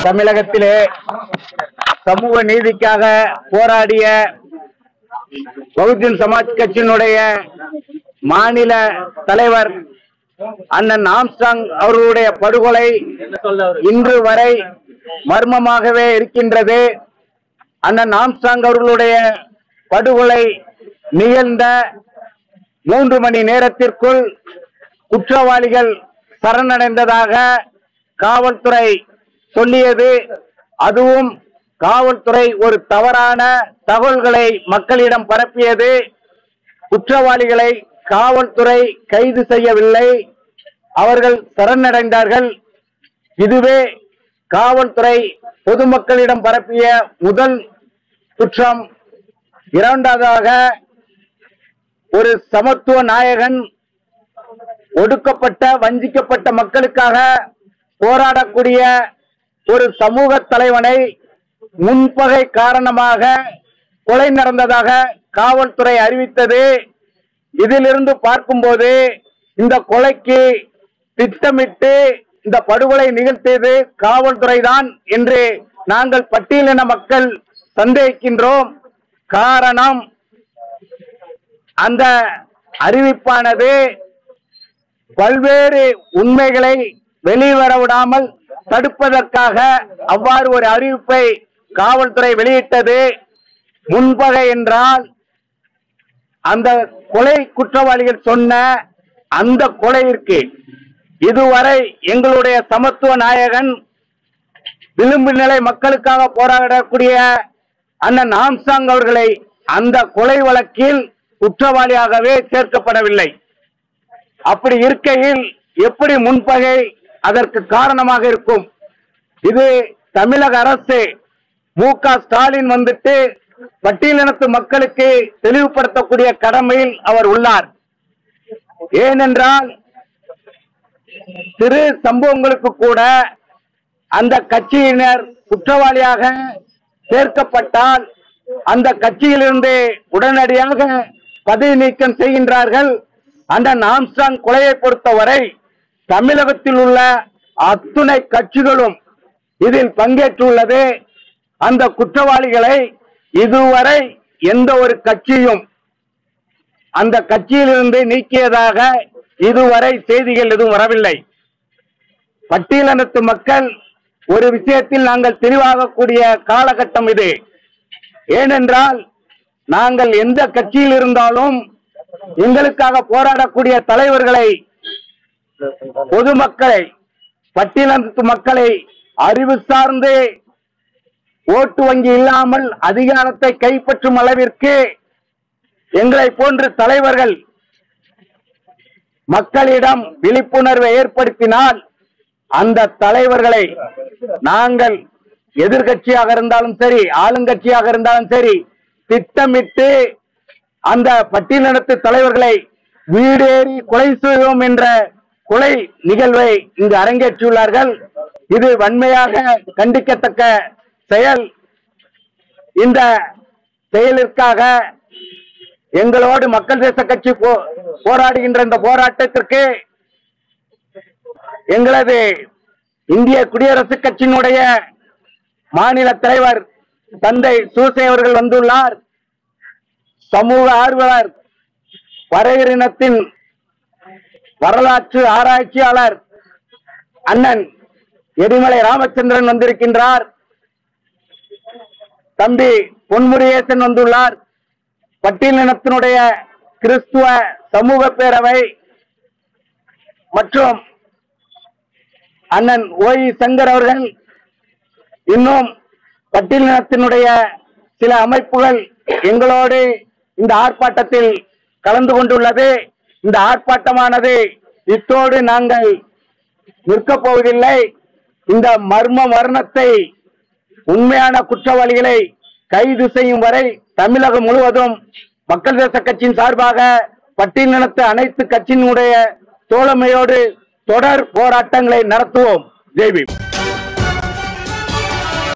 தமிழகத்திலே சமூக நீதிக்காக போராடிய பகுஜன் சமாஜ் கட்சியினுடைய மாநில தலைவர் அண்ணன் ஆம்ஸ்ட்ராங் அவர்களுடைய படுகொலை இன்று வரை மர்மமாகவே இருக்கின்றது. அண்ணன் ஆம்ஸ்ட்ராங் அவர்களுடைய படுகொலை நிகழ்ந்த 3 மணி நேரத்திற்குள் குற்றவாளிகள் சரணடைந்ததாக காவல்துறை சொல்லியது. அதுவும் காவல்துறை ஒரு தவறான தகவல்களை மக்களிடம் பரப்பியது. குற்றவாளிகளை காவல்துறை கைது செய்யவில்லை, அவர்கள் சரணடைந்தார்கள். இதுவே காவல்துறை பொதுமக்களிடம் பரப்பிய முதல் குற்றம். இரண்டாவதாக, ஒரு சமத்துவ நாயகன் ஒடுக்கப்பட்ட வஞ்சிக்கப்பட்ட மக்களுக்காக போராடக்கூடிய ஒரு சமூக தலைவனை முன்பகை காரணமாக கொலை நடந்ததாக காவல்துறை அறிவித்தது. இதிலிருந்து பார்க்கும்போது இந்த கொலைக்கு திட்டமிட்டு இந்த படுகொலை நிகழ்த்தியது காவல்துறை தான் என்று நாங்கள் பட்டியலின மக்கள் சந்தேகிக்கின்றோம். காரணம், அந்த அறிவிப்பானது பல்வேறு உண்மைகளை வெளிவர விடாமல் தடுப்பதற்காக அவ்வாறு ஒரு அறிவிப்பை காவல்துறை வெளியிட்டது. முன்பகை என்றால் அந்த கொலை குற்றவாளிகள் சொன்ன அந்த கொலையிற்கு இதுவரை எங்களுடைய சமத்துவ நாயகன் விளிம்பு நிலை மக்களுக்காக போராடக்கூடிய அண்ணன் ஆம்ஸ்ட்ராங் அவர்களை அந்த கொலை வழக்கில் குற்றவாளியாகவே சேர்க்கப்படவில்லை. அப்படி இருக்கையில் எப்படி முன்பகை அதற்கு காரணமாக இருக்கும்? இது தமிழக அரசு மு.க. ஸ்டாலின் வந்துட்டு பட்டியலினத்து மக்களுக்கு தெளிவுபடுத்தக்கூடிய கடமையில் அவர் உள்ளார். ஏனென்றால் சிறு சம்பவங்களுக்கு கூட அந்த கட்சியினர் குற்றவாளியாக சேர்க்கப்பட்டால் அந்த கட்சியிலிருந்து உடனடியாக பதவி நீக்கம் செய்கின்றார்கள். அந்த ஆம்ஸ்ட்ராங் கொலையை பொறுத்தவரை தமிழகத்தில் உள்ள அத்துணை கட்சிகளும் இதில் பங்கேற்றுள்ளது. அந்த குற்றவாளிகளை இதுவரை எந்த ஒரு கட்சியும் அந்த கட்சியிலிருந்து நீக்கியதாக இதுவரை செய்திகள் எதுவும் வரவில்லை. பட்டியலினத்து மக்கள் ஒரு விஷயத்தில் நாங்கள் தெளிவாகக்கூடிய காலகட்டம் இது. ஏனென்றால் நாங்கள் எந்த கட்சியில் இருந்தாலும் எங்களுக்காக போராடக்கூடிய தலைவர்களை, பொதுமக்களை, பட்டியலினத்து மக்களை அறிவு சார்ந்து ஓட்டு வங்கி இல்லாமல் அதிகாரத்தை கைப்பற்றும் அளவிற்கு எங்களை போன்ற தலைவர்கள் மக்களிடம் விழிப்புணர்வை ஏற்படுத்தினால் அந்த தலைவர்களை நாங்கள் எதிர்கட்சியாக இருந்தாலும் சரி, ஆளுங்கட்சியாக இருந்தாலும் சரி, திட்டமிட்டு அந்த பட்டியலினத்து தலைவர்களை வீடேறி கொலை செய்வோம் என்ற கொலை நிகழ்வை இங்கு அரங்கேற்றியுள்ளார்கள். இது வன்மையாக கண்டிக்கத்தக்க செயல். இந்த செயலிற்காக எங்களோடு மக்கள் தேச கட்சி போராடுகின்ற இந்த போராட்டத்திற்கு எங்களது இந்திய குடியரசுக் கட்சியினுடைய மாநில தலைவர் தந்தை சூசை அவர்கள் வந்துள்ளார். சமூக ஆர்வலர், பறையரினத்தின் வரலாற்று ஆராய்ச்சியாளர் அண்ணன் எரிமலை ராமச்சந்திரன் வந்திருக்கின்றார். தம்பி பொன்முருகேசன் வந்துள்ளார். பட்டியலினத்தினுடைய கிறிஸ்துவ சமூக பேரவை மற்றும் அண்ணன் ஓய் சங்கர் அவர்கள், இன்னும் பட்டியலினத்தினுடைய சில அமைப்புகள் எங்களோடு இந்த ஆர்ப்பாட்டத்தில் கலந்து கொண்டுள்ளது. இந்த ஆர்ப்பாட்டமானது இத்தோடு நாங்கள் நிற்கப் போவதில்லை. இந்த மர்ம மரணத்தை, உண்மையான குற்றவாளிகளை கைது செய்யும் வரை தமிழகம் முழுவதும் மக்கள் தேச கட்சியின் சார்பாக பட்டியலினத்து அனைத்து கட்சியினுடைய தோழமையோடு தொடர் போராட்டங்களை நடத்துவோம். ஜெய் பீம்.